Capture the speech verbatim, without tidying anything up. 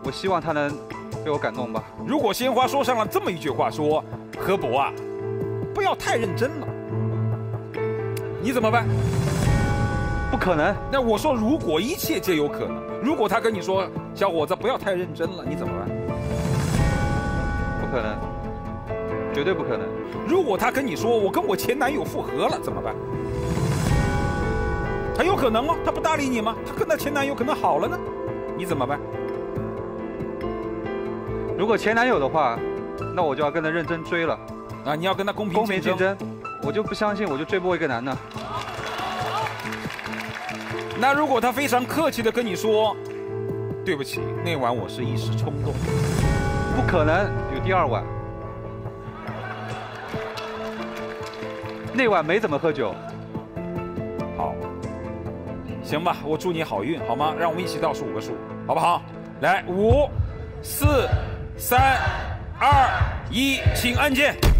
我希望他能被我感动吧。 如果鲜花说上了这么一句话，说何博啊，不要太认真了，你怎么办？ 不可能。 那我说，如果一切皆有可能，如果他跟你说，小伙子不要太认真了，你怎么办？ 不可能，绝对不可能。 如果他跟你说，我跟我前男友复合了，怎么办？很有可能哦，他不搭理你吗？他跟他前男友可能好了呢，你怎么办？ 如果前男友的话，那我就要跟他认真追了。 啊，你要跟他公平公平竞争，我就不相信我就追不过一个男的。 那如果他非常客气的跟你说，对不起，那晚我是一时冲动。 不可能有第二晚，那晚没怎么喝酒。 好，行吧，我祝你好运，好吗？让我们一起倒数五个数，好不好？来，五、四、三、二、一，请按键。